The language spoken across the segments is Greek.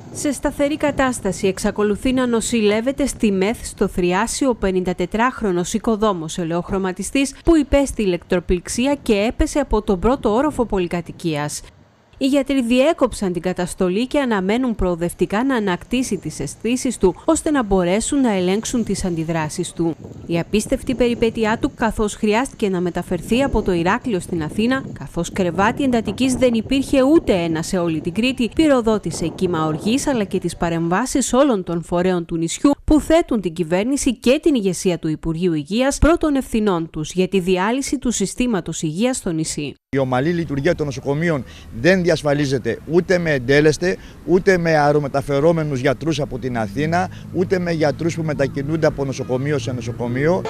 Σε σταθερή κατάσταση εξακολουθεί να νοσηλεύεται στη ΜΕΘ στο Θριάσιο ο 54χρονος οικοδόμος ελαιοχρωματιστής που υπέστη ηλεκτροπληξία και έπεσε από τον πρώτο όροφο πολυκατοικίας. Οι γιατροί διέκοψαν την καταστολή και αναμένουν προοδευτικά να ανακτήσει τις αισθήσεις του, ώστε να μπορέσουν να ελέγξουν τις αντιδράσεις του. Η απίστευτη περιπέτειά του, καθώς χρειάστηκε να μεταφερθεί από το Ηράκλειο στην Αθήνα, καθώς κρεβάτι εντατικής δεν υπήρχε ούτε ένα σε όλη την Κρήτη, πυροδότησε κύμα οργής αλλά και τις παρεμβάσεις όλων των φορέων του νησιού που θέτουν την κυβέρνηση και την ηγεσία του Υπουργείου Υγείας πρώτων ευθυνών τους για τη διάλυση του συστήματος υγείας στο νησί. Η ομαλή λειτουργία των νοσοκομείων δεν διασφαλίζεται ούτε με εντέλεστε, ούτε με αερομεταφερόμενους γιατρούς από την Αθήνα, ούτε με γιατρούς που μετακινούνται από νοσοκομείο σε νοσοκομείο.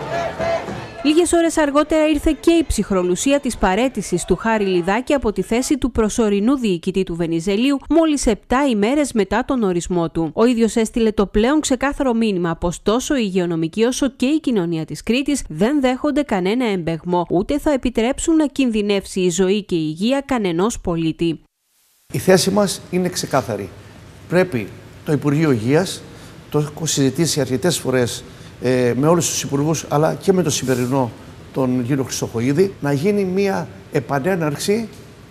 Λίγες ώρες αργότερα ήρθε και η ψυχρολουσία της παραίτησης του Χάρη Λιδάκη από τη θέση του προσωρινού διοικητή του Βενιζελίου μόλις 7 ημέρες μετά τον ορισμό του. Ο ίδιος έστειλε το πλέον ξεκάθαρο μήνυμα πως τόσο η υγειονομική όσο και η κοινωνία της Κρήτης δεν δέχονται κανένα εμπεγμό, ούτε θα επιτρέψουν να κινδυνεύσει η ζωή και η υγεία κανενός πολίτη. Η θέση μας είναι ξεκάθαρη. Πρέπει το Υπουργείο Υγείας, το έχω συζητήσει αρκετές φορές με όλους τους υπουργούς, αλλά και με τον σημερινό, τον κύριο Χρυσοχοΐδη, να γίνει μια επανέναρξη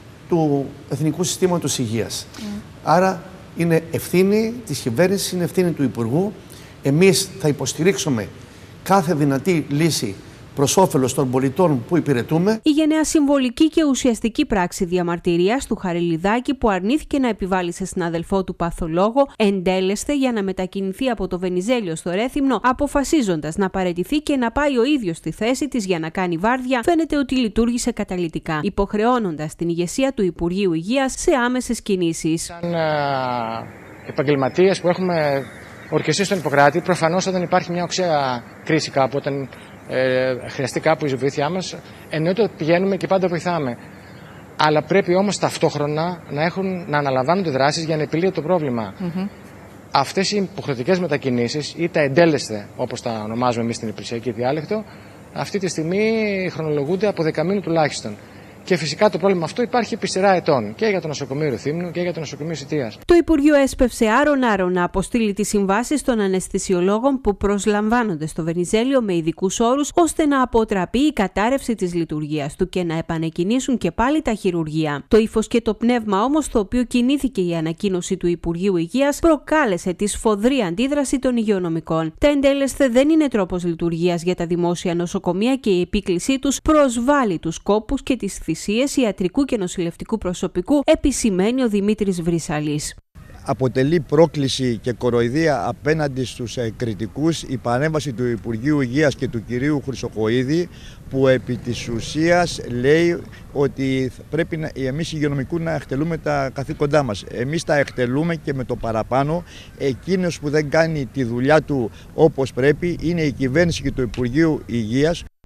του Εθνικού Συστήματος Υγείας. Άρα είναι ευθύνη της κυβέρνησης, είναι ευθύνη του Υπουργού. Εμείς θα υποστηρίξουμε κάθε δυνατή λύση προς όφελος των πολιτών που υπηρετούμε. Η γενναία συμβολική και ουσιαστική πράξη διαμαρτυρίας του Χαριλιδάκη που αρνήθηκε να επιβάλλει σε συναδελφό του παθολόγο εντέλεσθε για να μετακινηθεί από το Βενιζέλιο στο Ρέθυμνο, αποφασίζοντας να παραιτηθεί και να πάει ο ίδιος στη θέση της για να κάνει βάρδια, φαίνεται ότι λειτουργήσε καταλυτικά, υποχρεώνοντας την ηγεσία του Υπουργείου Υγείας σε άμεσες κινήσεις. Σαν επαγγελματίες που έχουμε ορκιστεί στον Ιπποκράτη, προφανώς όταν υπάρχει μια οξέα κρίση κάπου, όταν χρειαστεί κάπου η βοήθειά μας, εννοείται ότι πηγαίνουμε και πάντα βοηθάμε. Αλλά πρέπει όμως ταυτόχρονα να αναλαμβάνονται δράσεις για να επιλύεται το πρόβλημα. Αυτές οι υποχρεωτικές μετακινήσεις ή τα εντέλεσθε, όπως τα ονομάζουμε εμείς στην υπηρεσιακή διάλεκτο, αυτή τη στιγμή χρονολογούνται από 10 μήνους τουλάχιστον. Και φυσικά το πρόβλημα αυτό υπάρχει επί σειρά ετών και για το νοσοκομείο Ρουθύμνου και για το νοσοκομείο Σιτίας. Το Υπουργείο έσπευσε άρον-άρον να αποστείλει τις συμβάσεις των αναισθησιολόγων που προσλαμβάνονται στο Βενιζέλιο με ειδικούς όρους, ώστε να αποτραπεί η κατάρρευση της λειτουργίας του και να επανεκκινήσουν και πάλι τα χειρουργεία. Το ύφος και το πνεύμα όμως, στο οποίο κινήθηκε η ανακοίνωση του Υπουργείου Υγείας, προκάλεσε τη σφοδρή αντίδραση των υγειονομικών. Τα εντέλεσθε δεν είναι τρόπος λειτουργίας για τα δημόσια νοσοκομεία και η επίκλησή τους προσβάλλει τους κόπους και τις θυσίες ιατρικού και νοσηλευτικού προσωπικού, επισημαίνει ο Δημήτρης Βρυσαλής. Αποτελεί πρόκληση και κοροϊδία απέναντι στους κριτικούς η παρέμβαση του Υπουργείου Υγείας και του κυρίου Χρυσοχοΐδη, που επί της ουσίας λέει ότι πρέπει εμείς οι υγειονομικούς να εκτελούμε τα καθήκοντά μας. Εμείς τα εκτελούμε και με το παραπάνω. Εκείνος που δεν κάνει τη δουλειά του όπως πρέπει είναι η κυβέρνηση και το Υπουργείο Υγείας.